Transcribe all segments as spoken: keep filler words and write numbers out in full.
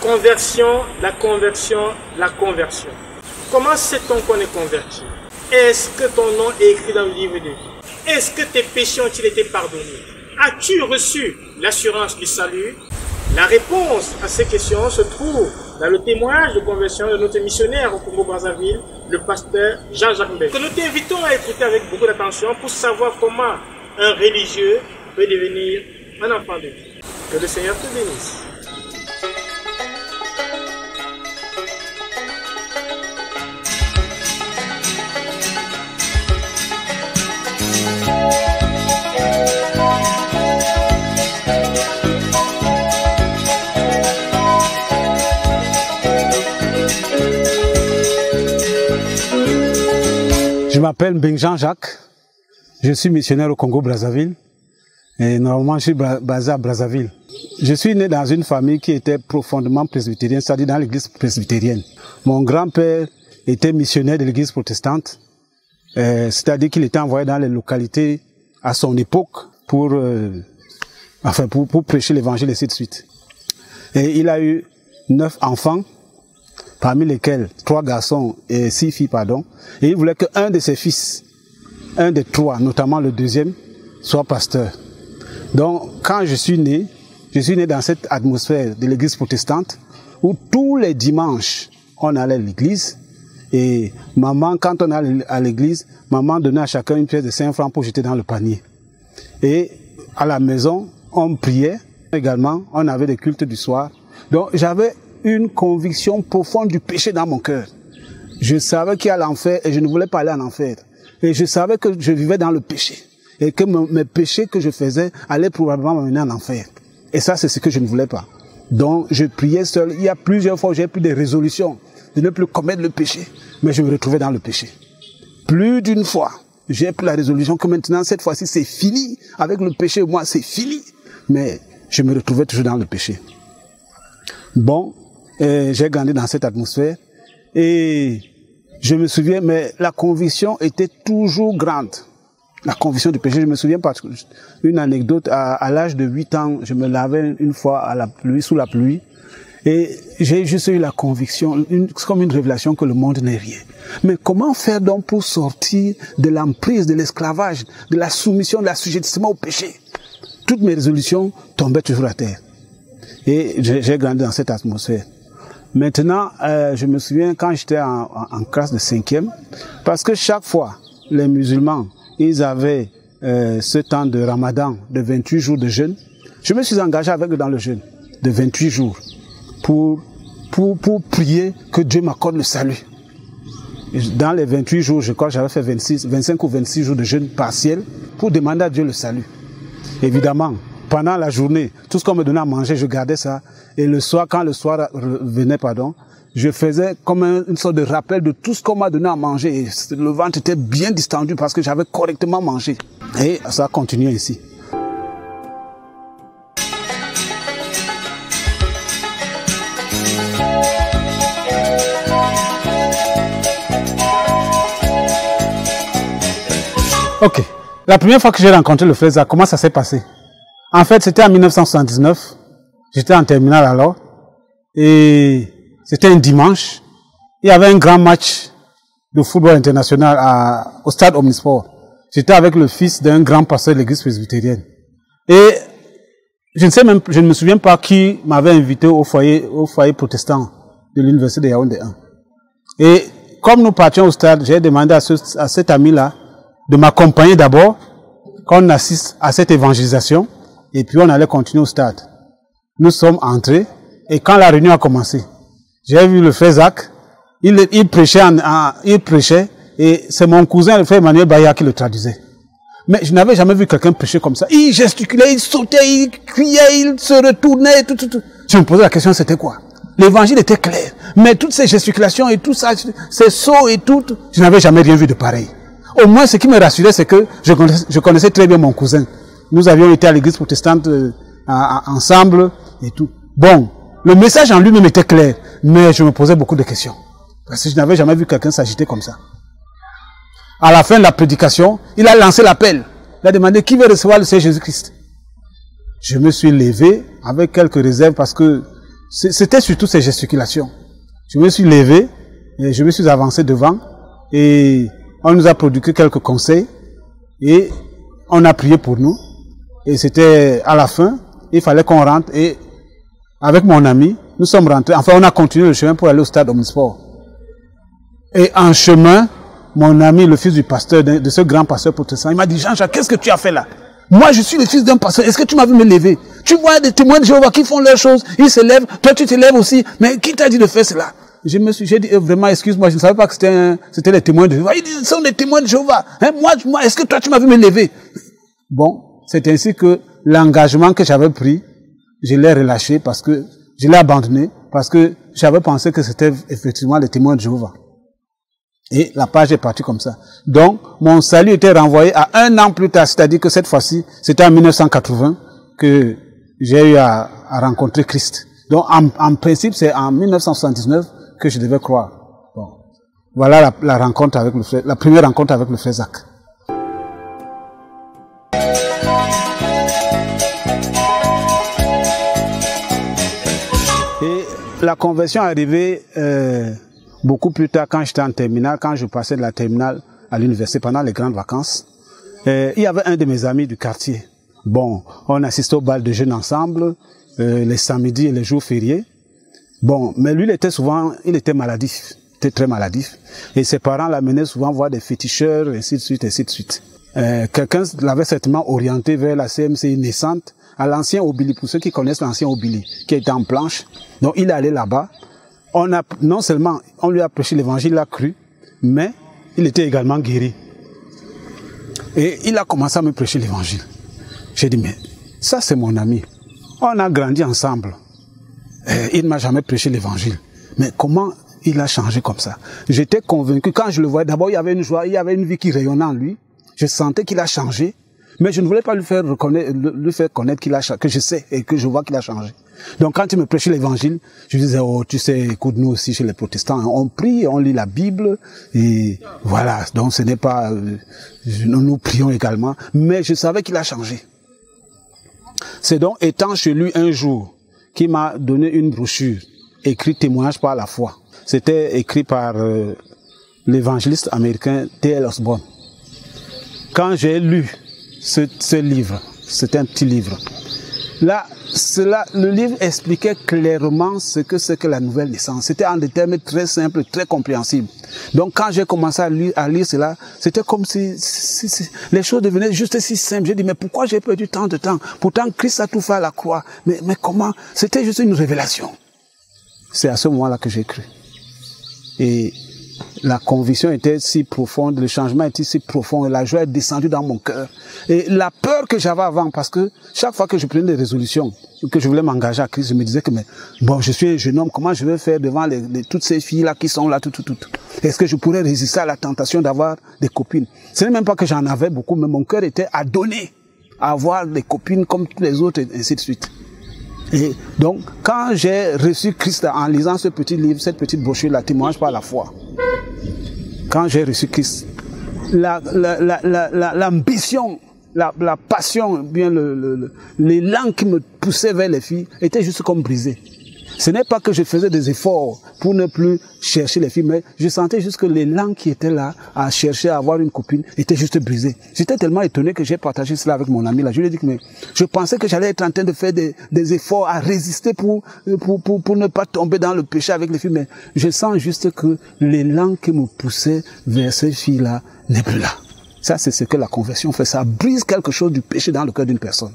conversion, la conversion, la conversion. Comment sait-on qu'on est converti? Est-ce que ton nom est écrit dans le livre de vie? Est-ce que tes péchés ont-ils été pardonnés? As-tu reçu l'assurance du salut? La réponse à ces questions se trouve dans le témoignage de conversion de notre missionnaire au Congo-Brazzaville, le pasteur Jean-Jacques Mbembe, que nous t'invitons à écouter avec beaucoup d'attention pour savoir comment un religieux peut devenir un enfant de Dieu. Que le Seigneur te bénisse. Je m'appelle Ben Jean-Jacques, je suis missionnaire au Congo-Brazzaville et normalement je suis basé à Brazzaville. Je suis né dans une famille qui était profondément presbytérienne, c'est-à-dire dans l'église presbytérienne. Mon grand-père était missionnaire de l'église protestante, euh, c'est-à-dire qu'il était envoyé dans les localités à son époque pour, euh, enfin pour, pour prêcher l'évangile et ainsi de suite. Et il a eu neuf enfants, parmi lesquels trois garçons et six filles, pardon. Et il voulait qu'un de ses fils, un des trois, notamment le deuxième, soit pasteur. Donc, quand je suis né, je suis né dans cette atmosphère de l'église protestante, où tous les dimanches, on allait à l'église, et maman, quand on allait à l'église, maman donnait à chacun une pièce de cinq francs pour jeter dans le panier. Et à la maison, on priait également, on avait des cultes du soir. Donc, j'avais une conviction profonde du péché dans mon cœur. Je savais qu'il y a l'enfer et je ne voulais pas aller en enfer. Et je savais que je vivais dans le péché. Et que mes péchés que je faisais allaient probablement m'amener en enfer. Et ça, c'est ce que je ne voulais pas. Donc, je priais seul. Il y a plusieurs fois où j'ai pris des résolutions de ne plus commettre le péché. Mais je me retrouvais dans le péché. Plus d'une fois, j'ai pris la résolution que maintenant, cette fois-ci, c'est fini. Avec le péché, moi, c'est fini. Mais je me retrouvais toujours dans le péché. Bon, j'ai grandi dans cette atmosphère et je me souviens, mais la conviction était toujours grande. La conviction du péché, je me souviens parce que une anecdote, à, à l'âge de huit ans, je me lavais une fois à la pluie, sous la pluie, et j'ai juste eu la conviction, une, comme une révélation que le monde n'est rien. Mais comment faire donc pour sortir de l'emprise, de l'esclavage, de la soumission, de l'assujettissement au péché? Toutes mes résolutions tombaient toujours à terre. Et j'ai grandi dans cette atmosphère. Maintenant, euh, je me souviens quand j'étais en, en, en classe de cinquième, parce que chaque fois, les musulmans, ils avaient euh, ce temps de Ramadan, de vingt-huit jours de jeûne. Je me suis engagé avec eux dans le jeûne de vingt-huit jours pour, pour, pour prier que Dieu m'accorde le salut. Et dans les vingt-huit jours, je crois que j'avais fait vingt-six, vingt-cinq ou vingt-six jours de jeûne partiel pour demander à Dieu le salut. Évidemment, pendant la journée, tout ce qu'on me donnait à manger, je gardais ça. Et le soir, quand le soir venait, pardon, je faisais comme un, une sorte de rappel de tout ce qu'on m'a donné à manger. Et le ventre était bien distendu parce que j'avais correctement mangé. Et ça a continué ici. Ok. La première fois que j'ai rencontré le frère Zach, comment ça s'est passé? En fait, c'était en mille neuf cent soixante-dix-neuf. J'étais en terminale alors. Et c'était un dimanche. Il y avait un grand match de football international à, au stade Omnisport. J'étais avec le fils d'un grand pasteur de l'église presbytérienne. Et je ne sais même, je ne me souviens pas qui m'avait invité au foyer, au foyer protestant de l'université de Yaoundé un. Et comme nous partions au stade, j'ai demandé à, ce, à cet ami-là de m'accompagner d'abord, qu'on assiste à cette évangélisation. Et puis on allait continuer au stade. Nous sommes entrés et quand la réunion a commencé, j'ai vu le frère Zach, il, il, prêchait en, en, il prêchait et c'est mon cousin, le frère Emmanuel Baya, qui le traduisait. Mais je n'avais jamais vu quelqu'un prêcher comme ça. Il gesticulait, il sautait, il criait, il se retournait, tout, tout, tout. Je me posais la question, c'était quoi? L'évangile était clair, mais toutes ces gesticulations et tout ça, ces sauts et tout, je n'avais jamais rien vu de pareil. Au moins, ce qui me rassurait, c'est que je connaissais, je connaissais très bien mon cousin. Nous avions été à l'église protestante euh, ensemble et tout. Bon, le message en lui-même était clair, mais je me posais beaucoup de questions. Parce que je n'avais jamais vu quelqu'un s'agiter comme ça. À la fin de la prédication, il a lancé l'appel. Il a demandé qui veut recevoir le Seigneur Jésus-Christ. Je me suis levé avec quelques réserves parce que C'était surtout ces gesticulations. Je me suis levé, et je me suis avancé devant, et on nous a produit quelques conseils, et on a prié pour nous. Et c'était à la fin, il fallait qu'on rentre, et avec mon ami, nous sommes rentrés. Enfin, on a continué le chemin pour aller au stade Omnisport. Et en chemin, mon ami, le fils du pasteur, de, de ce grand pasteur protestant, il m'a dit, Jean-Jacques, qu'est-ce que tu as fait là? Moi, je suis le fils d'un pasteur. Est-ce que tu m'as vu me lever? Tu vois des témoins de Jéhovah qui font leurs choses, ils se lèvent, toi tu te lèves aussi. Mais qui t'a dit de faire cela? Je me suis, j'ai dit, vraiment, excuse-moi, je ne savais pas que c'était c'était les témoins de Jéhovah. Il dit, ce sont des témoins de Jéhovah. Hein, moi, moi, est-ce que toi tu m'as vu me lever? Bon, c'est ainsi que l'engagement que j'avais pris, je l'ai relâché parce que, je l'ai abandonné parce que j'avais pensé que c'était effectivement les témoins de Jéhovah. Et la page est partie comme ça. Donc, mon salut était renvoyé à un an plus tard, c'est-à-dire que cette fois-ci, c'était en mille neuf cent quatre-vingts que j'ai eu à, à rencontrer Christ. Donc, en, en principe, c'est en mille neuf cent soixante-dix-neuf que je devais croire. Bon. Voilà la, la rencontre avec le frère, la première rencontre avec le frère Zach. Et la conversion est arrivée euh, beaucoup plus tard quand j'étais en terminale, quand je passais de la terminale à l'université pendant les grandes vacances. Euh, il y avait un de mes amis du quartier. Bon, on assistait au bal de jeunes ensemble, euh, les samedis et les jours fériés. Bon, mais lui, il était souvent, il était maladif, il était très maladif. Et ses parents l'amenaient souvent voir des féticheurs, ainsi de suite, ainsi de suite. Euh, Quelqu'un l'avait certainement orienté vers la C M C I naissante, à l'ancien Obili, pour ceux qui connaissent l'ancien Obili, qui était en planche. Donc, il est allé là-bas. On a, non seulement, on lui a prêché l'évangile, il a cru, mais il était également guéri. Et il a commencé à me prêcher l'évangile. J'ai dit, mais ça, c'est mon ami. On a grandi ensemble. Euh, il ne m'a jamais prêché l'évangile. Mais comment il a changé comme ça? J'étais convaincu, quand je le voyais, d'abord il y avait une joie, il y avait une vie qui rayonnait en lui. Je sentais qu'il a changé, mais je ne voulais pas lui faire reconnaître, lui faire connaître qu'il a changé, que je sais et que je vois qu'il a changé. Donc quand il me prêchait l'évangile, je disais, oh tu sais, écoute, nous aussi chez les protestants, on prie, on lit la Bible, et voilà, donc ce n'est pas, euh, nous, nous prions également, mais je savais qu'il a changé. C'est donc étant chez lui un jour, qui m'a donné une brochure, écrite Témoignage par la foi. C'était écrit par euh, l'évangéliste américain T L Osborne. Quand j'ai lu ce, ce livre, c'était un petit livre, là, cela, le livre expliquait clairement ce que c'est que la nouvelle naissance. C'était en des termes très simples, très compréhensibles. Donc quand j'ai commencé à lire, à lire cela, c'était comme si, si, si les choses devenaient juste si simples. J'ai dit, mais pourquoi j'ai perdu tant de temps? Pourtant, Christ a tout fait à la croix. Mais, mais comment? C'était juste une révélation. C'est à ce moment-là que j'ai cru. Et la conviction était si profonde, le changement était si profond, et la joie est descendue dans mon cœur. Et la peur que j'avais avant, parce que chaque fois que je prenais des résolutions, que je voulais m'engager à Christ, je me disais que, mais bon, je suis un jeune homme, comment je vais faire devant les, les, toutes ces filles-là qui sont là, tout, tout, tout. Est-ce que je pourrais résister à la tentation d'avoir des copines? Ce n'est même pas que j'en avais beaucoup, mais mon cœur était adonné à avoir des copines comme tous les autres, et ainsi de suite. Et donc, quand j'ai reçu Christ en lisant ce petit livre, cette petite brochure, la Témoignage par la foi, quand j'ai reçu Christ, la, la, la, la, la, l'ambition, la, la passion, bien le, le, l'élan qui me poussait vers les filles était juste comme brisé. Ce n'est pas que je faisais des efforts pour ne plus chercher les filles, mais je sentais juste que l'élan qui était là à chercher à avoir une copine était juste brisé. J'étais tellement étonné que j'ai partagé cela avec mon ami là. Je lui ai dit que mais je pensais que j'allais être en train de faire des, des efforts à résister pour, pour, pour, pour ne pas tomber dans le péché avec les filles, mais je sens juste que l'élan qui me poussait vers ces filles-là n'est plus là. Ça, c'est ce que la conversion fait. Ça brise quelque chose du péché dans le cœur d'une personne.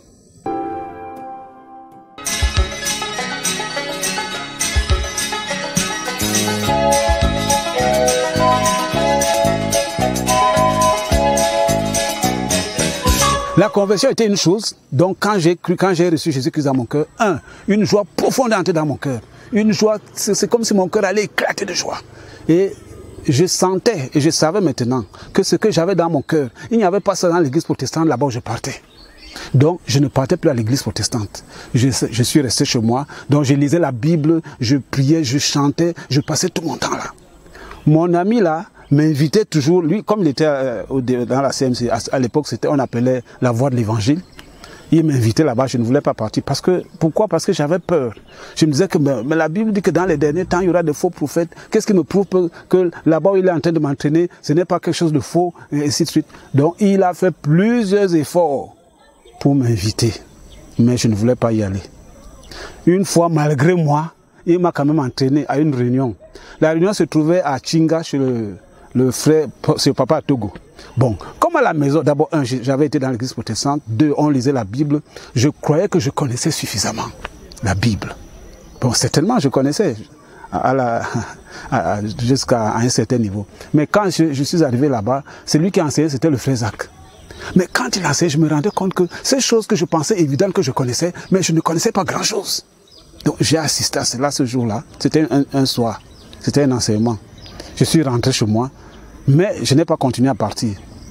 La conversion était une chose, donc quand j'ai cru, quand j'ai reçu Jésus-Christ dans mon cœur, un, une joie profonde entrée dans mon cœur. Une joie, c'est comme si mon cœur allait éclater de joie. Et je sentais, et je savais maintenant, que ce que j'avais dans mon cœur, il n'y avait pas ça dans l'église protestante, là-bas où je partais. Donc, je ne partais plus à l'église protestante. Je, je suis resté chez moi, donc je lisais la Bible, je priais, je chantais, je passais tout mon temps là. Mon ami là, m'invitait toujours, lui, comme il était euh, dans la C M C, à, à l'époque, c'était, on appelait la voix de l'évangile. Ils m'invitaient là-bas, je ne voulais pas partir. Parce que, pourquoi? Parce que j'avais peur. Je me disais que mais, mais la Bible dit que dans les derniers temps, il y aura des faux prophètes. Qu'est-ce qui me prouve que, que là-bas où il est en train de m'entraîner, ce n'est pas quelque chose de faux, et ainsi de suite. Donc, il a fait plusieurs efforts pour m'inviter. Mais je ne voulais pas y aller. Une fois, malgré moi, il m'a quand même entraîné à une réunion. La réunion se trouvait à Chinga, chez le, le frère, c'est le papa à Togo. Bon, comme à la maison, d'abord, un, j'avais été dans l'église protestante, deux, on lisait la Bible, je croyais que je connaissais suffisamment la Bible. Bon, certainement, je connaissais à la, à, jusqu'à un certain niveau. Mais quand je, je suis arrivé là-bas, celui qui enseignait, c'était le frère Zach. Mais quand il enseignait, je me rendais compte que ces choses que je pensais évidentes que je connaissais, mais je ne connaissais pas grand-chose. Donc, j'ai assisté à cela ce jour-là. C'était un, un soir. C'était un enseignement. Je suis rentré chez moi. Mais je n'ai pas continué à partir.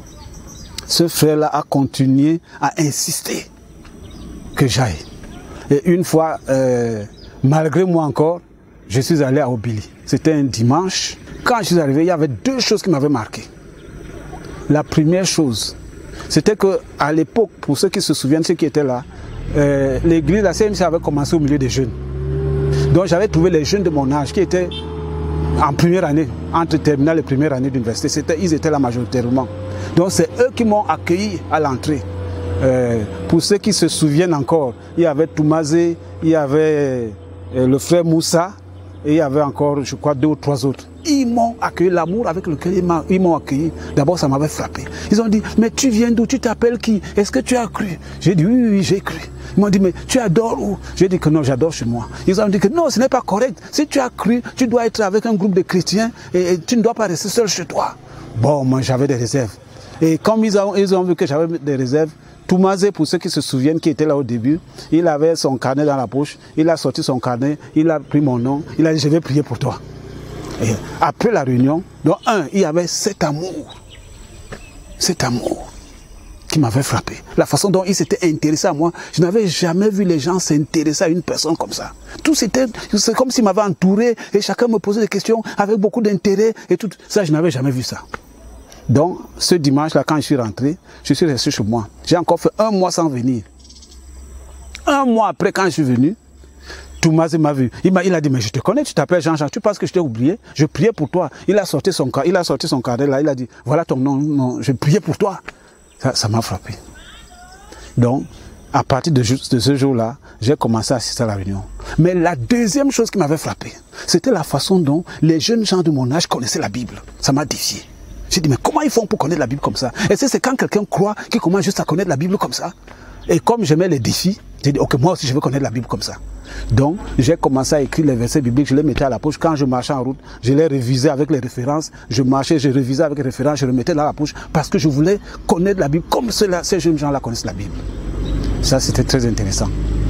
Ce frère-là a continué à insister que j'aille. Et une fois, euh, malgré moi encore, je suis allé à Obili. C'était un dimanche. Quand je suis arrivé, il y avait deux choses qui m'avaient marqué. La première chose, c'était qu'à l'époque, pour ceux qui se souviennent, ceux qui étaient là, euh, l'église, la C M C avait commencé au milieu des jeunes. Donc j'avais trouvé les jeunes de mon âge qui étaient en première année, entre terminale et première année d'université, ils étaient là majoritairement. Donc c'est eux qui m'ont accueilli à l'entrée. Euh, pour ceux qui se souviennent encore, il y avait Toumazé, il y avait euh, le frère Moussa, et il y avait encore, je crois, deux ou trois autres. Ils m'ont accueilli, l'amour avec lequel ils m'ont accueilli. D'abord, ça m'avait frappé. Ils ont dit, mais tu viens d'où? Tu t'appelles qui? Est-ce que tu as cru? J'ai dit, oui, oui, j'ai cru. Ils m'ont dit, mais tu adores où? J'ai dit que non, j'adore chez moi. Ils ont dit que non, ce n'est pas correct. Si tu as cru, tu dois être avec un groupe de chrétiens et, et tu ne dois pas rester seul chez toi. Bon, moi, j'avais des réserves. Et comme ils ont, ils ont vu que j'avais des réserves, Toumazé, pour ceux qui se souviennent, qui était là au début, il avait son carnet dans la poche, il a sorti son carnet, il a pris mon nom, il a dit, je vais prier pour toi. Et après la réunion, donc un, il y avait cet amour, cet amour qui m'avait frappé. La façon dont il s'était intéressé à moi, je n'avais jamais vu les gens s'intéresser à une personne comme ça. Tout c'était, c'est comme s'il m'avait entouré et chacun me posait des questions avec beaucoup d'intérêt et tout. Ça, je n'avais jamais vu ça. Donc, ce dimanche-là, quand je suis rentré, je suis resté chez moi. J'ai encore fait un mois sans venir. Un mois après, quand je suis venu, Toumazé m'a vu. Il m'a, il a dit, mais je te connais, tu t'appelles Jean-Jean, tu penses que je t'ai oublié? Je priais pour toi. Il a sorti son, il a sorti son carnet là, il a dit, voilà ton nom, non, je priais pour toi. Ça, ça m'a frappé. Donc, à partir de, de ce jour-là, j'ai commencé à assister à la réunion. Mais la deuxième chose qui m'avait frappé, c'était la façon dont les jeunes gens de mon âge connaissaient la Bible. Ça m'a défié. J'ai dit, mais comment ils font pour connaître la Bible comme ça? Et c'est quand quelqu'un croit qu'il commence juste à connaître la Bible comme ça. Et comme j'aimais les défis, j'ai dit, ok, moi aussi je veux connaître la Bible comme ça. Donc, j'ai commencé à écrire les versets bibliques, je les mettais à la poche. Quand je marchais en route, je les révisais avec les références. Je marchais, je révisais avec les références, je les mettais dans la poche parce que je voulais connaître la Bible comme cela, ces jeunes gens-là connaissent la Bible. Ça, c'était très intéressant.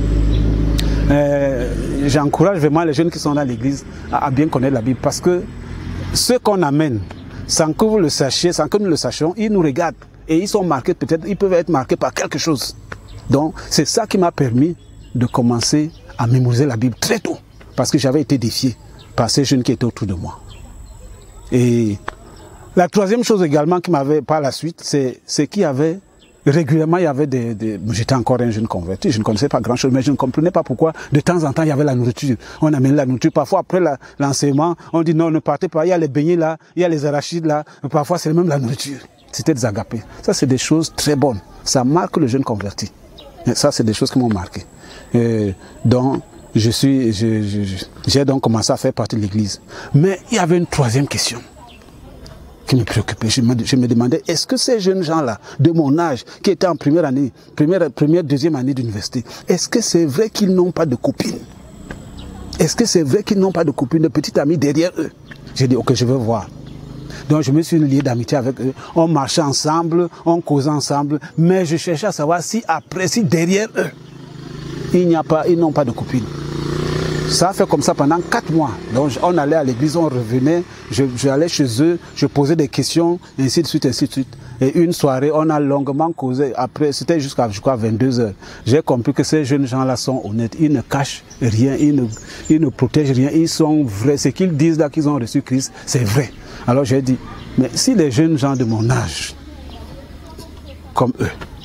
Euh, J'encourage vraiment les jeunes qui sont dans l'église à, à bien connaître la Bible parce que ce qu'on amène, sans que vous le sachiez, sans que nous le sachions, ils nous regardent et ils sont marqués, peut-être, ils peuvent être marqués par quelque chose. Donc, c'est ça qui m'a permis de commencer à mémoriser la Bible très tôt, parce que j'avais été défié par ces jeunes qui étaient autour de moi. Et la troisième chose également qui m'avait, par la suite, c'est qu'il y avait, régulièrement, il y avait des, des j'étais encore un jeune converti, je ne connaissais pas grand chose, mais je ne comprenais pas pourquoi, de temps en temps, il y avait la nourriture. On amène la nourriture, parfois après l'enseignement, on dit non, ne partez pas, il y a les beignets là, il y a les arachides là, parfois c'est même la nourriture. C'était des agapés. Ça, c'est des choses très bonnes. Ça marque le jeune converti. Et ça, c'est des choses qui m'ont marqué. Et donc, je suis, j'ai je, je, donc commencé à faire partie de l'église. Mais il y avait une troisième question qui me préoccupait. Je me, je me demandais, est-ce que ces jeunes gens-là, de mon âge, qui étaient en première année, première, première deuxième année d'université, est-ce que c'est vrai qu'ils n'ont pas de copines? Est-ce que c'est vrai qu'ils n'ont pas de copines, de petites amies derrière eux? J'ai dit, ok, je veux voir. Donc je me suis lié d'amitié avec eux. On marchait ensemble, on causait ensemble, mais je cherchais à savoir si après, si derrière eux, il n'y a pas, ils n'ont pas de copines. Ça a fait comme ça pendant quatre mois. Donc on allait à l'église, on revenait, je, je allais chez eux, je posais des questions, ainsi de suite, ainsi de suite. Et une soirée, on a longuement causé. Après, c'était jusqu'à, je crois, vingt-deux heures. J'ai compris que ces jeunes gens-là sont honnêtes. Ils ne cachent rien, ils ne, ils ne protègent rien. Ils sont vrais. Ce qu'ils disent là qu'ils ont reçu Christ, c'est vrai. Alors j'ai dit, mais si les jeunes gens de mon âge, comme eux,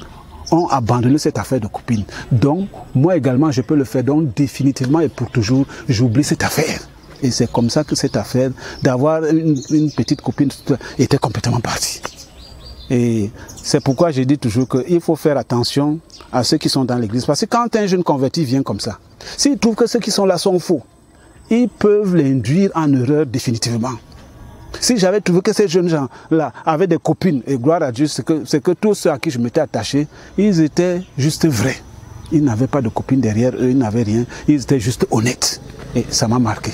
ont abandonné cette affaire de copine. Donc, moi également, je peux le faire. Donc, définitivement et pour toujours, j'oublie cette affaire. Et c'est comme ça que cette affaire d'avoir une, une petite copine était complètement partie. Et c'est pourquoi je dis toujours qu'il faut faire attention à ceux qui sont dans l'église. Parce que quand un jeune converti vient comme ça, s'il trouve que ceux qui sont là sont faux, ils peuvent l'induire en erreur définitivement. Si j'avais trouvé que ces jeunes gens-là avaient des copines, et gloire à Dieu, c'est que, c'est que tous ceux à qui je m'étais attaché, ils étaient juste vrais. Ils n'avaient pas de copines derrière eux, ils n'avaient rien, ils étaient juste honnêtes. Et ça m'a marqué.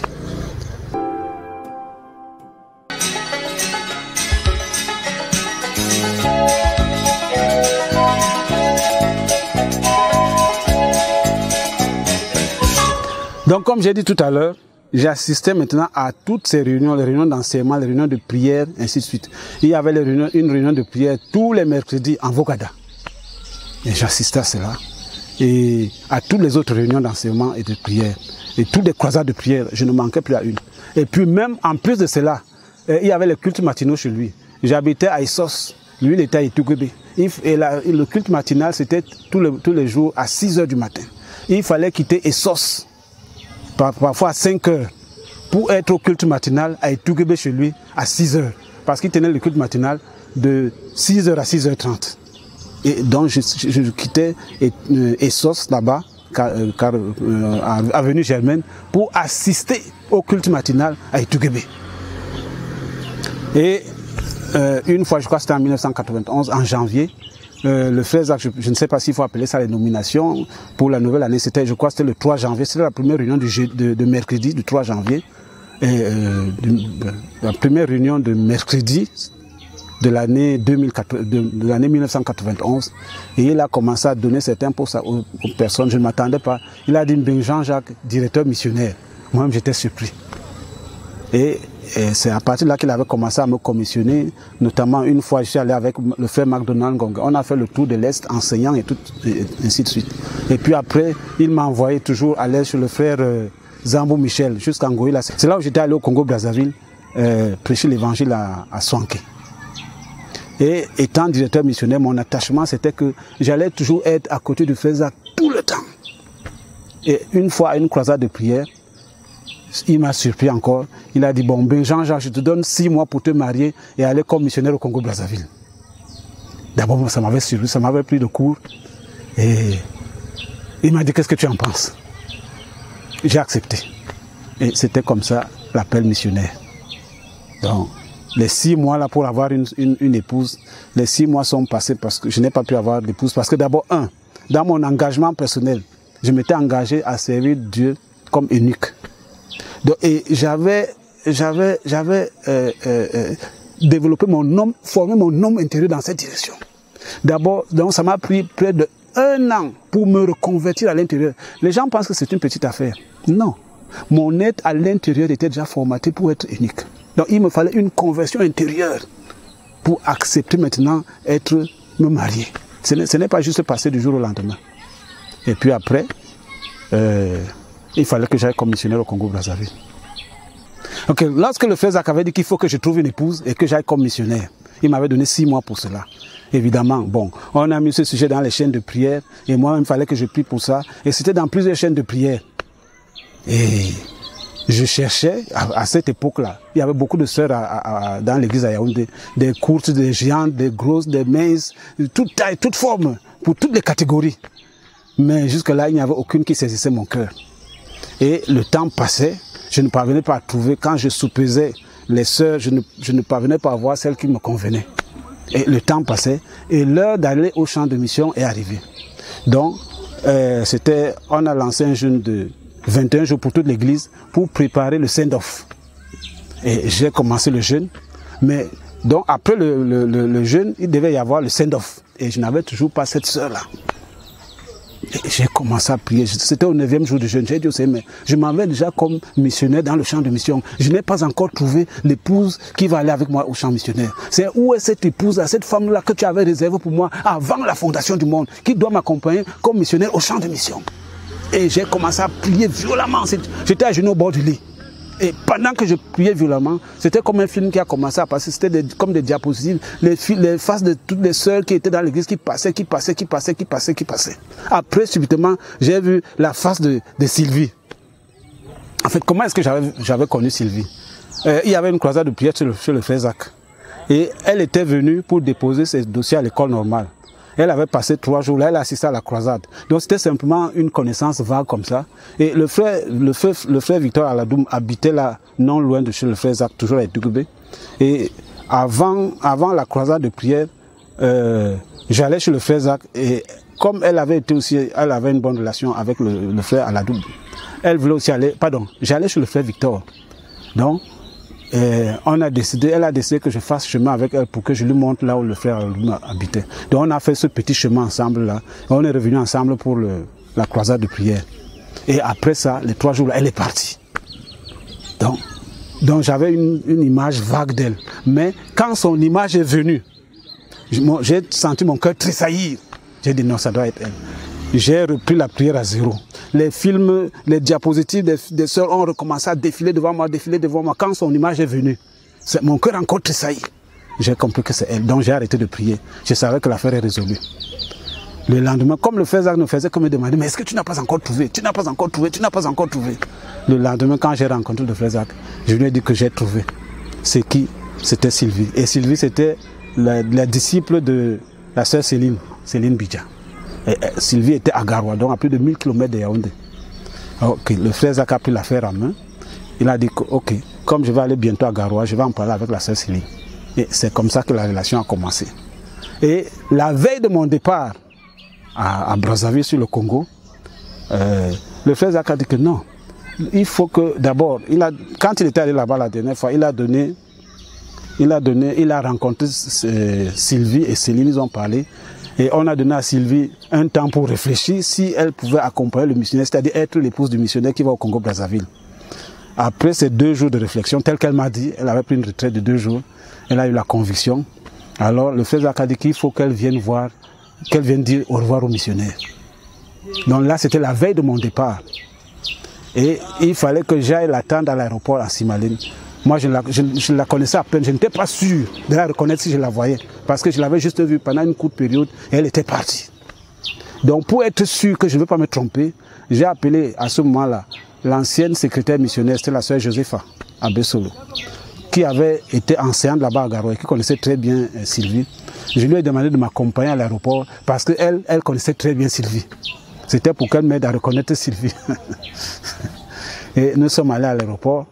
Donc, comme j'ai dit tout à l'heure, j'assistais maintenant à toutes ces réunions, les réunions d'enseignement, les réunions de prière, ainsi de suite. Il y avait les réunions, une réunion de prière tous les mercredis en Vogada. Et j'assistais à cela. Et à toutes les autres réunions d'enseignement et de prière. Et toutes les croisades de prière, je ne manquais plus à une. Et puis même, en plus de cela, il y avait les cultes matinaux chez lui. J'habitais à Essos. Lui, il était à Itougébé. Et la, le culte matinal, c'était tous les, tous les jours à six heures du matin. Il fallait quitter Essos. Parfois à cinq heures, pour être au culte matinal à Itougébé chez lui à six heures. Parce qu'il tenait le culte matinal de six heures à six heures trente. Et donc je, je, je quittais Essos là-bas, car, car, euh, avenue Germaine, pour assister au culte matinal à Itougébé. Et euh, une fois, je crois que c'était en mille neuf cent quatre-vingt-onze, en janvier, Euh, le frère Zach, je, je ne sais pas s'il faut appeler ça les nominations pour la nouvelle année, c'était, je crois que c'était le trois janvier, c'était la première réunion du jeu, de, de mercredi, du trois janvier, et, euh, de, la première réunion de mercredi de l'année de, de l'année mille neuf cent quatre-vingt-onze, et il a commencé à donner certains postes aux, aux personnes, je ne m'attendais pas, il a dit Ben Jean-Jacques, directeur missionnaire, moi-même j'étais surpris. Et, et c'est à partir de là qu'il avait commencé à me commissionner, notamment une fois je suis allé avec le frère McDonald Gong. On a fait le tour de l'Est, enseignant et, tout, et ainsi de suite. Et puis après, il m'a envoyé toujours à l'Est chez le frère euh, Zambou Michel, jusqu'à Ngoïla. C'est là où j'étais allé au Congo-Brazzaville, euh, prêcher l'évangile à, à Swanké. Et étant directeur missionnaire, mon attachement c'était que j'allais toujours être à côté du frère Zach tout le temps. Et une fois à une croisade de prière, il m'a surpris encore. Il a dit, bon, ben Jean-Jacques, je te donne six mois pour te marier et aller comme missionnaire au Congo-Brazzaville. D'abord, ça m'avait surpris, ça m'avait pris de court. Et il m'a dit, qu'est-ce que tu en penses? J'ai accepté. Et c'était comme ça l'appel missionnaire. Donc, les six mois là pour avoir une, une, une épouse, les six mois sont passés parce que je n'ai pas pu avoir d'épouse. Parce que d'abord, un, dans mon engagement personnel, je m'étais engagé à servir Dieu comme eunuque. Donc, et j'avais, j'avais, j'avais euh, euh, euh, développé mon homme, formé mon homme intérieur dans cette direction. D'abord, donc ça m'a pris près de un an pour me reconvertir à l'intérieur. Les gens pensent que c'est une petite affaire. Non, mon être à l'intérieur était déjà formaté pour être unique. Donc il me fallait une conversion intérieure pour accepter maintenant être me marier. Ce n'est pas juste passer du jour au lendemain. Et puis après, euh, il fallait que j'aille comme missionnaire au Congo-Brazzaville. Ok, lorsque le frère Zach avait dit qu'il faut que je trouve une épouse et que j'aille comme missionnaire, il m'avait donné six mois pour cela. Évidemment, bon, on a mis ce sujet dans les chaînes de prière et moi, il fallait que je prie pour ça. Et c'était dans plusieurs chaînes de prière. Et je cherchais, à, à cette époque-là, il y avait beaucoup de sœurs à, à, à, dans l'église à Yaoundé, des courtes, des géantes, des grosses, des minces, de toute taille, toute forme, pour toutes les catégories. Mais jusque-là, il n'y avait aucune qui saisissait mon cœur. Et le temps passait, je ne parvenais pas à trouver, quand je soupesais les sœurs, je ne, je ne parvenais pas à voir celles qui me convenaient. Et le temps passait, et l'heure d'aller au champ de mission est arrivée. Donc, euh, c'était, on a lancé un jeûne de vingt et un jours pour toute l'église pour préparer le send-off. Et j'ai commencé le jeûne, mais donc après le, le, le, le jeûne, il devait y avoir le send-off. Et je n'avais toujours pas cette sœur-là. J'ai commencé à prier, c'était au neuvième jour de jeûne, j'ai dit au Seigneur, mais je m'en vais déjà comme missionnaire dans le champ de mission. Je n'ai pas encore trouvé l'épouse qui va aller avec moi au champ missionnaire. C'est où est cette épouse-là, cette femme-là que tu avais réservée pour moi avant la fondation du monde, qui doit m'accompagner comme missionnaire au champ de mission. Et j'ai commencé à prier violemment, j'étais à genoux au bord du lit. Et pendant que je priais violemment, c'était comme un film qui a commencé à passer, c'était comme des diapositives, les, les faces de toutes les sœurs qui étaient dans l'église qui passaient, qui passaient, qui passaient, qui passaient, qui passaient. Après, subitement, j'ai vu la face de, de Sylvie. En fait, comment est-ce que j'avais connu Sylvie? euh, Il y avait une croisade de prière sur le, sur le frère Zach. Et elle était venue pour déposer ses dossiers à l'école normale. Elle avait passé trois jours là, elle assistait à la croisade. Donc c'était simplement une connaissance vague comme ça. Et le frère, le frère, le frère Victor Aladoum habitait là, non loin de chez le frère Zach, toujours à Tougubé. Et avant, avant la croisade de prière, euh, j'allais chez le frère Zach et comme elle avait été aussi, elle avait une bonne relation avec le, le frère Aladoum. Elle voulait aussi aller, pardon, j'allais chez le frère Victor. Donc, Et on a décidé, elle a décidé que je fasse chemin avec elle pour que je lui montre là où le frère habitait. Donc on a fait ce petit chemin ensemble là. Et on est revenu ensemble pour le, la croisade de prière. Et après ça, les trois jours là, elle est partie. Donc, donc j'avais une, une image vague d'elle. Mais quand son image est venue, j'ai senti mon cœur tressaillir. J'ai dit non, ça doit être elle. J'ai repris la prière à zéro. Les films, les diapositives des, des sœurs ont recommencé à défiler devant moi, défiler devant moi. Quand son image est venue, c'est mon cœur encore tressailli. J'ai compris que c'est elle. Donc j'ai arrêté de prier. Je savais que l'affaire est résolue. Le lendemain, comme le frère Zach ne faisait que me demander, mais est-ce que tu n'as pas encore trouvé? Tu n'as pas encore trouvé? Tu n'as pas encore trouvé? Le lendemain, quand j'ai rencontré le frère Zach, je lui ai dit que j'ai trouvé. C'est qui? C'était Sylvie. Et Sylvie, c'était la, la disciple de la sœur Céline, Céline Bidja. Et, et, Sylvie était à Garoua, donc à plus de mille kilomètres de Yaoundé. Ok, le frère Zach a pris l'affaire en main. Il a dit que, ok, comme je vais aller bientôt à Garoua, je vais en parler avec la sœur Céline. Et c'est comme ça que la relation a commencé. Et la veille de mon départ à, à Brazzaville sur le Congo, euh, le frère Zach a dit que non, il faut que d'abord, il a, quand il était allé là-bas la dernière fois, il a donné, il a donné, il a rencontré euh, Sylvie et Céline, ils ont parlé. Et on a donné à Sylvie un temps pour réfléchir si elle pouvait accompagner le missionnaire, c'est-à-dire être l'épouse du missionnaire qui va au Congo-Brazzaville. Après ces deux jours de réflexion, tel qu'elle m'a dit, elle avait pris une retraite de deux jours, elle a eu la conviction. Alors le frère Zach a dit qu'il faut qu'elle vienne voir, qu'elle vienne dire au revoir au missionnaire. Donc là, c'était la veille de mon départ. Et il fallait que j'aille l'attendre à l'aéroport à Simaline. Moi, je la, je, je la connaissais à peine, je n'étais pas sûr de la reconnaître si je la voyais. Parce que je l'avais juste vue pendant une courte période et elle était partie. Donc pour être sûr que je ne veux pas me tromper, j'ai appelé à ce moment-là l'ancienne secrétaire missionnaire, c'était la sœur Josepha, à Bessolo, qui avait été enseignante là-bas à Garoua et qui connaissait très bien euh, Sylvie. Je lui ai demandé de m'accompagner à l'aéroport parce qu'elle elle connaissait très bien Sylvie. C'était pour qu'elle m'aide à reconnaître Sylvie. Et nous sommes allés à l'aéroport.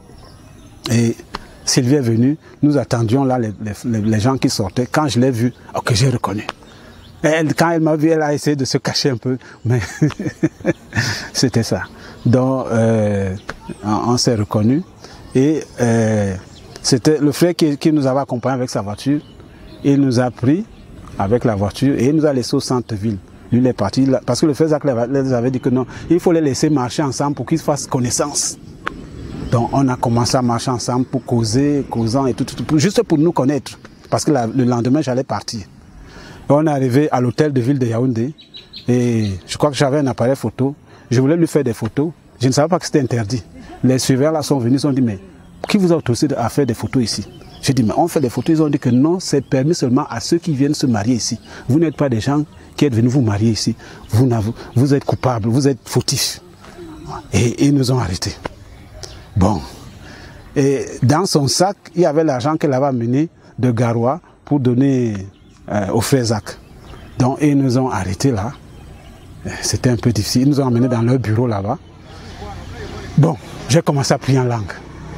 Et Sylvie est venue, nous attendions là les, les, les gens qui sortaient. Quand je l'ai vue, ok, j'ai reconnu. Elle, quand elle m'a vu, elle a essayé de se cacher un peu, mais c'était ça. Donc, euh, on, on s'est reconnus. Et euh, c'était le frère qui, qui nous avait accompagnés avec sa voiture. Il nous a pris avec la voiture et il nous a laissés au centre-ville. Lui, il est parti, parce que le frère Zach les avait dit que non, il faut les laisser marcher ensemble pour qu'ils fassent connaissance. Donc on a commencé à marcher ensemble pour causer, causant et tout, tout, tout juste pour nous connaître. Parce que la, le lendemain, j'allais partir. Et on est arrivé à l'hôtel de ville de Yaoundé et je crois que j'avais un appareil photo. Je voulais lui faire des photos. Je ne savais pas que c'était interdit. Les surveillants là sont venus, ils ont dit, mais qui vous a autorisé à faire des photos ici? J'ai dit, mais on fait des photos. Ils ont dit que non, c'est permis seulement à ceux qui viennent se marier ici. Vous n'êtes pas des gens qui êtes venus vous marier ici. Vous, vous êtes coupables, vous êtes fautifs. Et ils nous ont arrêtés. Bon, et dans son sac, il y avait l'argent qu'elle avait amené de Garoua pour donner euh, au frère Zach. Donc, ils nous ont arrêtés là. C'était un peu difficile. Ils nous ont emmenés dans leur bureau là-bas. Bon, j'ai commencé à prier en langue.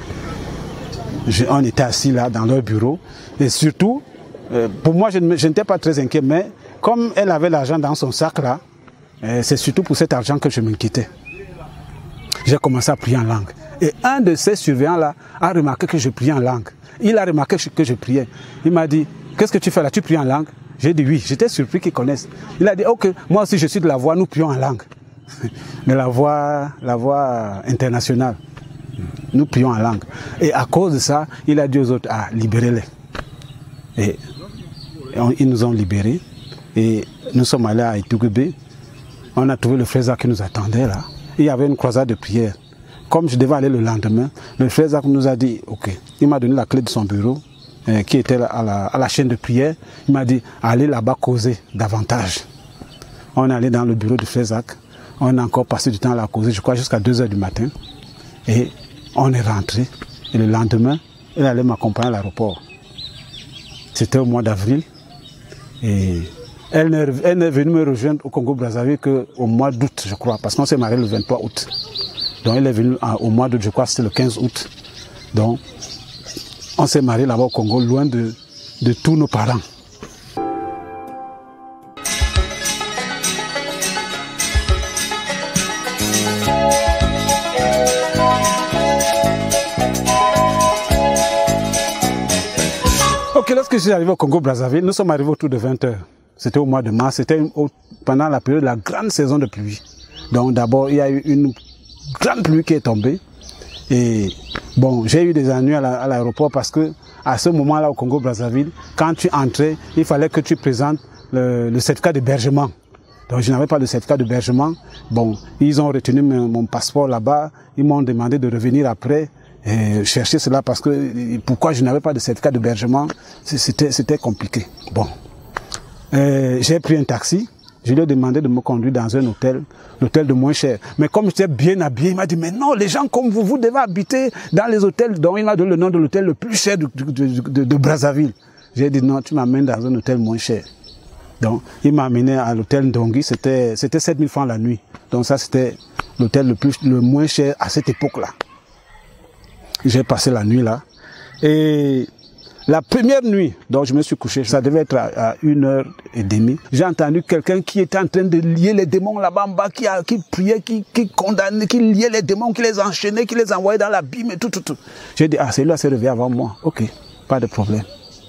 Je, on était assis là dans leur bureau. Et surtout, euh, pour moi, je n'étais pas très inquiet, mais comme elle avait l'argent dans son sac là, euh, c'est surtout pour cet argent que je m'inquiétais. J'ai commencé à prier en langue. Et un de ces surveillants-là a remarqué que je priais en langue. Il a remarqué que je priais. Il m'a dit, qu'est-ce que tu fais là? Tu pries en langue? J'ai dit oui. J'étais surpris qu'ils connaissent. Il a dit, ok, moi aussi je suis de la voix, nous prions en langue. Mais la voix, la voix internationale. Nous prions en langue. Et à cause de ça, il a dit aux autres, ah, libérez-les. Et, et on, ils nous ont libérés. Et nous sommes allés à Itougubé. On a trouvé le frère Zach qui nous attendait là. Il y avait une croisade de prière. comme je devais aller le lendemain, le frère Zach nous a dit, ok, il m'a donné la clé de son bureau, euh, qui était à la, à la chaîne de prière. Il m'a dit, allez là-bas causer davantage. On est allé dans le bureau du frère Zach. On a encore passé du temps à la causer, je crois jusqu'à deux heures du matin. Et on est rentré. Et le lendemain, elle allait m'accompagner à l'aéroport. C'était au mois d'avril. Et elle n'est venue me rejoindre au Congo-Brazzaville qu'au mois d'août, je crois, parce qu'on s'est marié le vingt-trois août. Donc elle est venue au mois d'août, je crois, c'était le quinze août. Donc on s'est marié là-bas au Congo, loin de, de tous nos parents. Ok, lorsque je suis arrivé au Congo-Brazzaville, nous sommes arrivés autour de vingt heures. C'était au mois de mars, c'était pendant la période de la grande saison de pluie. Donc d'abord, il y a eu une grande pluie qui est tombée. Et bon, j'ai eu des ennuis à l'aéroport parce que à ce moment-là au Congo-Brazzaville, quand tu entrais, il fallait que tu présentes le, le certificat d'hébergement. Donc je n'avais pas de certificat d'hébergement. Bon, ils ont retenu mon, mon passeport là-bas, ils m'ont demandé de revenir après. Et chercher cela parce que pourquoi je n'avais pas de certificat d'hébergement, c'était c'était compliqué. Bon, j'ai pris un taxi, je lui ai demandé de me conduire dans un hôtel, l'hôtel de moins cher. Mais comme j'étais bien habillé, il m'a dit mais non, les gens comme vous, vous devez habiter dans les hôtels dont il m'a donné le nom de l'hôtel le plus cher de, de, de, de, de Brazzaville. J'ai dit non, tu m'amènes dans un hôtel moins cher. Donc il m'a amené à l'hôtel Ndongi, c'était c'était sept mille francs la nuit. Donc ça c'était l'hôtel le plus le moins cher à cette époque-là. J'ai passé la nuit là. Et la première nuit, donc je me suis couché, ça devait être à, à une heure et demie. J'ai entendu quelqu'un qui était en train de lier les démons là-bas en bas, qui, a, qui priait, qui, qui condamnait, qui liait les démons, qui les enchaînait, qui les envoyait dans l'abîme et tout, tout, tout. J'ai dit, ah, celui-là s'est réveillé avant moi. Ok, pas de problème.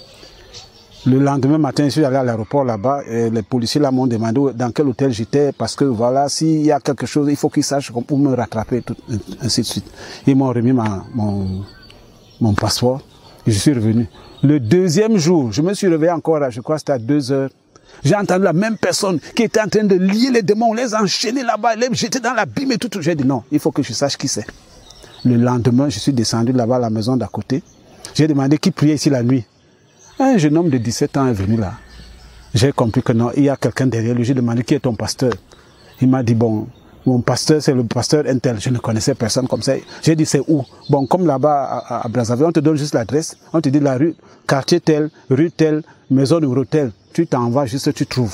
Le lendemain matin, je suis allé à l'aéroport là-bas et les policiers là m'ont demandé dans quel hôtel j'étais parce que voilà, s'il y a quelque chose, il faut qu'ils sachent pour me rattraper, tout, ainsi de suite. Ils m'ont remis ma, mon, mon passeport et je suis revenu. Le deuxième jour, je me suis réveillé encore, je crois que c'était à deux heures. J'ai entendu la même personne qui était en train de lier les démons, les enchaîner là-bas, les jeter dans l'abîme et tout, tout. J'ai dit non, il faut que je sache qui c'est. Le lendemain, je suis descendu là-bas à la maison d'à côté. J'ai demandé qui priait ici la nuit. Un jeune homme de dix-sept ans est venu là. J'ai compris que non, il y a quelqu'un derrière lui. J'ai demandé qui est ton pasteur. Il m'a dit, bon, mon pasteur, c'est le pasteur Intel. Je ne connaissais personne comme ça. J'ai dit, c'est où? Bon, comme là-bas à, à Brazzaville, on te donne juste l'adresse. On te dit la rue, quartier tel, rue tel, maison numéro tel. Tu t'en vas, juste tu trouves.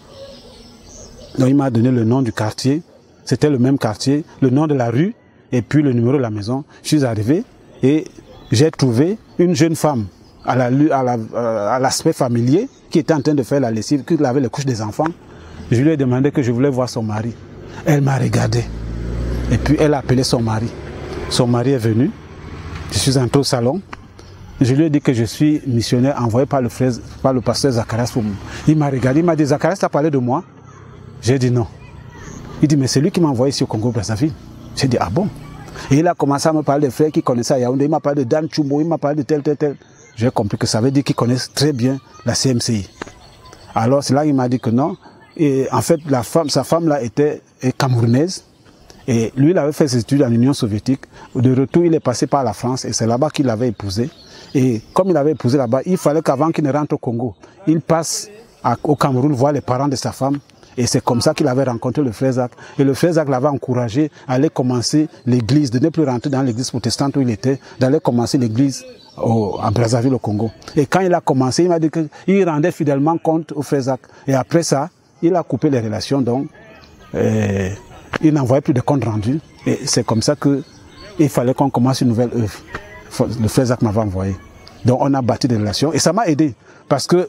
Donc il m'a donné le nom du quartier. C'était le même quartier, le nom de la rue et puis le numéro de la maison. Je suis arrivé et j'ai trouvé une jeune femme à la, à la, à l'aspect familier, qui était en train de faire la lessive, qui lavait les couches des enfants. Je lui ai demandé que je voulais voir son mari. Elle m'a regardé. Et puis elle a appelé son mari. Son mari est venu. Je suis entré au salon. Je lui ai dit que je suis missionnaire envoyé par le, frère, par le pasteur Zacharias pour moi. Il m'a regardé, il m'a dit, Zacharias, t'as parlé de moi? J'ai dit non. Il dit, mais c'est lui qui m'a envoyé ici au Congo-Brazzaville. J'ai dit, ah bon? Et il a commencé à me parler des frères qui connaissaient à Yaoundé. Il m'a parlé de Dan Chumbo, il m'a parlé de tel, tel, tel. J'ai compris que ça veut dire qu'ils connaissent très bien la C M C I. Alors c'est là qu'il m'a dit que non. Et en fait, la femme, sa femme là était camerounaise. Et lui, il avait fait ses études en Union soviétique. De retour, il est passé par la France et c'est là-bas qu'il l'avait épousée. Et comme il avait épousé là-bas, il fallait qu'avant qu'il ne rentre au Congo, il passe à, au Cameroun voir les parents de sa femme. Et c'est comme ça qu'il avait rencontré le frère Zach. Et le frère Zach l'avait encouragé à aller commencer l'église, de ne plus rentrer dans l'église protestante où il était, d'aller commencer l'église à Brazzaville au Congo. Et quand il a commencé, il m'a dit qu'il rendait fidèlement compte au frère Zach. Et après ça, il a coupé les relations, donc euh, il n'envoyait plus de comptes rendus. Et c'est comme ça qu'il fallait qu'on commence une nouvelle œuvre. Le frère Zach m'avait envoyé. Donc on a bâti des relations. Et ça m'a aidé, parce que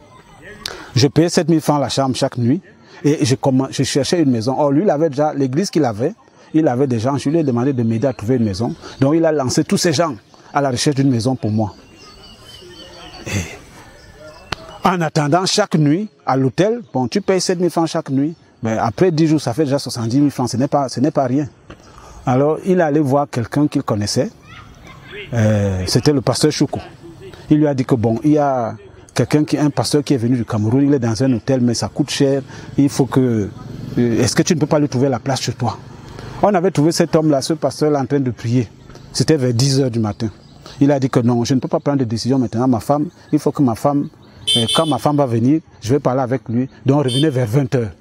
je payais sept mille francs la chambre chaque nuit. Et je, je cherchais une maison. Or, lui, il avait déjà l'église qu'il avait. Il avait des gens. Je lui ai demandé de m'aider à trouver une maison. Donc, il a lancé tous ces gens à la recherche d'une maison pour moi. Et en attendant, chaque nuit, à l'hôtel, bon, tu payes sept mille francs chaque nuit. Mais après dix jours, ça fait déjà soixante-dix mille francs. Ce n'est pas, ce n'est pas rien. Alors, il allait voir quelqu'un qu'il connaissait. Euh, C'était le pasteur Choukou. Il lui a dit que bon, il y a quelqu'un qui est un pasteur qui est venu du Cameroun, il est dans un hôtel, mais ça coûte cher. Il faut que... Euh, Est-ce que tu ne peux pas lui trouver la place chez toi? On avait trouvé cet homme-là, ce pasteur-là, en train de prier. C'était vers dix heures du matin. Il a dit que non, je ne peux pas prendre de décision maintenant. Ma femme, il faut que ma femme, euh, quand ma femme va venir, je vais parler avec lui. Donc on revenait vers vingt heures.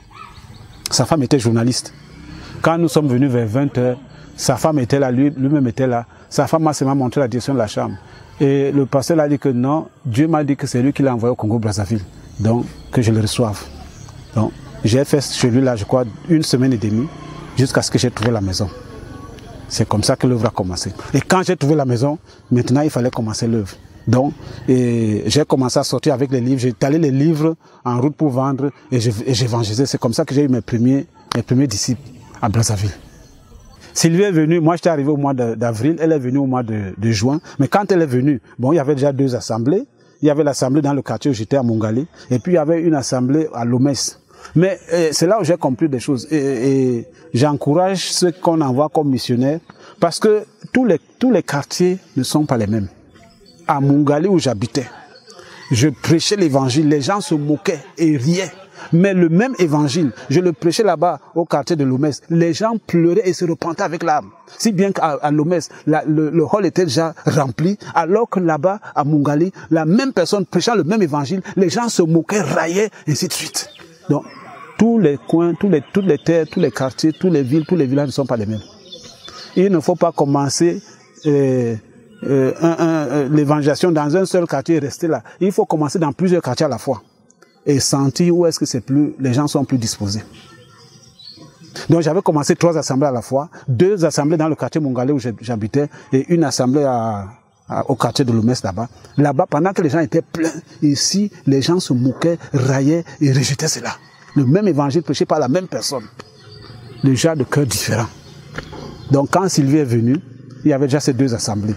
Sa femme était journaliste. Quand nous sommes venus vers vingt heures, sa femme était là, lui, lui-même était là. Sa femme m'a seulement montré la direction de la chambre. Et le pasteur a dit que non, Dieu m'a dit que c'est lui qui l'a envoyé au Congo-Brazzaville. Donc, que je le reçoive. Donc, j'ai fait chez lui là, je crois, une semaine et demie, jusqu'à ce que j'ai trouvé la maison. C'est comme ça que l'œuvre a commencé. Et quand j'ai trouvé la maison, maintenant il fallait commencer l'œuvre. Donc, j'ai commencé à sortir avec les livres, j'ai étalé les livres en route pour vendre et j'évangélisais. C'est comme ça que j'ai eu mes premiers, mes premiers disciples à Brazzaville. Sylvie est venue, moi j'étais arrivé au mois d'avril, elle est venue au mois de, de juin. Mais quand elle est venue, bon, il y avait déjà deux assemblées. Il y avait l'assemblée dans le quartier où j'étais à Mongali, et puis il y avait une assemblée à Lomès. Mais c'est là où j'ai compris des choses. Et, et j'encourage ceux qu'on envoie comme missionnaires, parce que tous les, tous les quartiers ne sont pas les mêmes. À Mongali où j'habitais, je prêchais l'évangile, les gens se moquaient et riaient. Mais le même évangile, je le prêchais là-bas au quartier de Lomès. Les gens pleuraient et se repentaient avec l'âme. Si bien qu'à Lomès, la, le, le hall était déjà rempli, alors que là-bas, à Mongali, la même personne prêchant le même évangile, les gens se moquaient, raillaient, et ainsi de suite. Donc, tous les coins, tous les, toutes les terres, tous les quartiers, toutes les villes, tous les villages ne sont pas les mêmes. Il ne faut pas commencer euh, euh, un, un, l'évangélisation dans un seul quartier et rester là. Il faut commencer dans plusieurs quartiers à la fois. Et sentir où est-ce que c'est plus, les gens sont plus disposés. Donc j'avais commencé trois assemblées à la fois, deux assemblées dans le quartier Mongalais où j'habitais et une assemblée à, à, au quartier de Lomès là-bas. Là-bas, pendant que les gens étaient pleins, ici, les gens se moquaient, raillaient et rejetaient cela. Le même évangile prêché par la même personne. Le genre de cœur différent. Donc quand Sylvie est venue, il y avait déjà ces deux assemblées.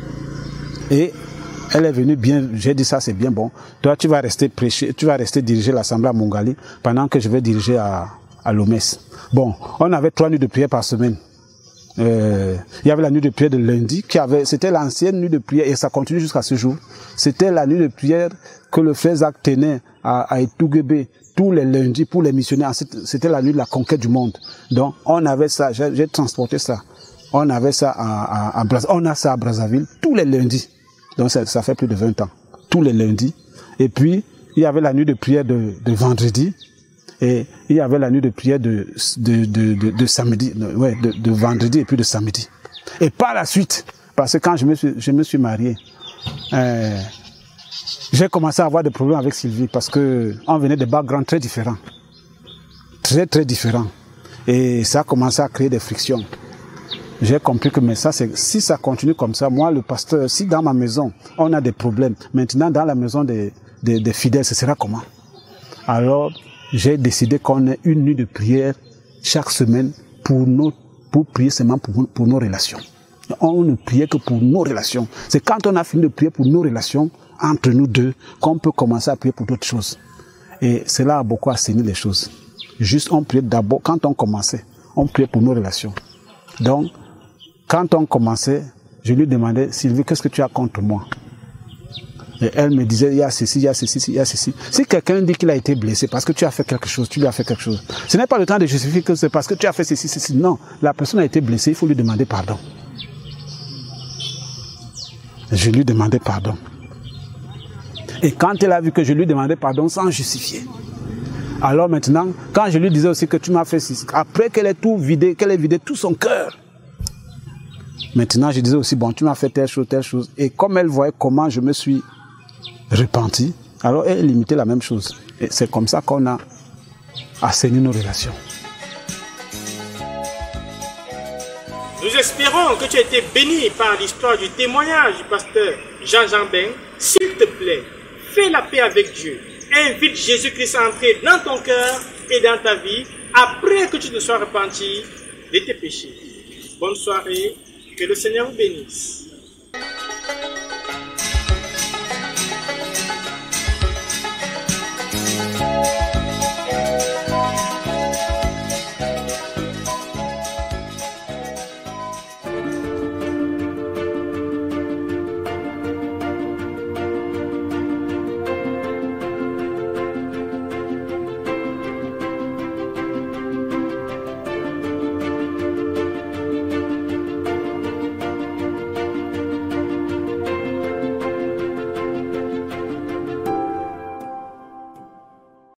Et elle est venue bien, j'ai dit ça c'est bien bon. Toi tu vas rester prêcher, tu vas rester diriger l'assemblée à Mongali pendant que je vais diriger à, à Lomès. Bon, on avait trois nuits de prière par semaine. Euh, il y avait la nuit de prière de lundi, qui avait, c'était l'ancienne nuit de prière et ça continue jusqu'à ce jour. C'était la nuit de prière que le frère Zach tenait à, à Etouguébé tous les lundis pour les missionnaires. C'était la nuit de la conquête du monde. Donc on avait ça, j'ai transporté ça. On avait ça à, à, à Brazzaville, on a ça à Brazzaville tous les lundis. Donc ça, ça fait plus de vingt ans, tous les lundis. Et puis, il y avait la nuit de prière de, de vendredi, et il y avait la nuit de prière de, de, de, de, de samedi, de, ouais, de, de vendredi et puis de samedi. Et par la suite, parce que quand je me suis, je me suis marié, euh, j'ai commencé à avoir des problèmes avec Sylvie, parce que on venait de backgrounds très différents. Très, très différents. Et ça a commencé à créer des frictions. J'ai compris que mais ça, si ça continue comme ça, moi, le pasteur, si dans ma maison, on a des problèmes, maintenant dans la maison des, des, des fidèles, ce sera comment? Alors, j'ai décidé qu'on ait une nuit de prière chaque semaine pour, nos, pour prier seulement pour, pour nos relations. On ne priait que pour nos relations. C'est quand on a fini de prier pour nos relations, entre nous deux, qu'on peut commencer à prier pour d'autres choses. Et cela a beaucoup assaini les choses. Juste, on priait d'abord, quand on commençait, on priait pour nos relations. Donc, quand on commençait, je lui demandais, Sylvie, qu'est-ce que tu as contre moi? Et elle me disait, il y a ceci, il y a ceci, il y a ceci. Si quelqu'un dit qu'il a été blessé parce que tu as fait quelque chose, tu lui as fait quelque chose, ce n'est pas le temps de justifier que c'est parce que tu as fait ceci, ceci. Non, la personne a été blessée, il faut lui demander pardon. Je lui demandais pardon. Et quand elle a vu que je lui demandais pardon sans justifier, alors maintenant, quand je lui disais aussi que tu m'as fait ceci, après qu'elle ait tout vidé, qu'elle ait vidé tout son cœur, maintenant, je disais aussi, bon, tu m'as fait telle chose, telle chose. Et comme elle voyait comment je me suis repenti, alors elle limitait la même chose. Et c'est comme ça qu'on a assaini nos relations. Nous espérons que tu as été béni par l'histoire du témoignage du pasteur Jean-Jean Beng. S'il te plaît, fais la paix avec Dieu. Invite Jésus-Christ à entrer dans ton cœur et dans ta vie après que tu te sois repenti de tes péchés. Bonne soirée. Que le Seigneur vous bénisse.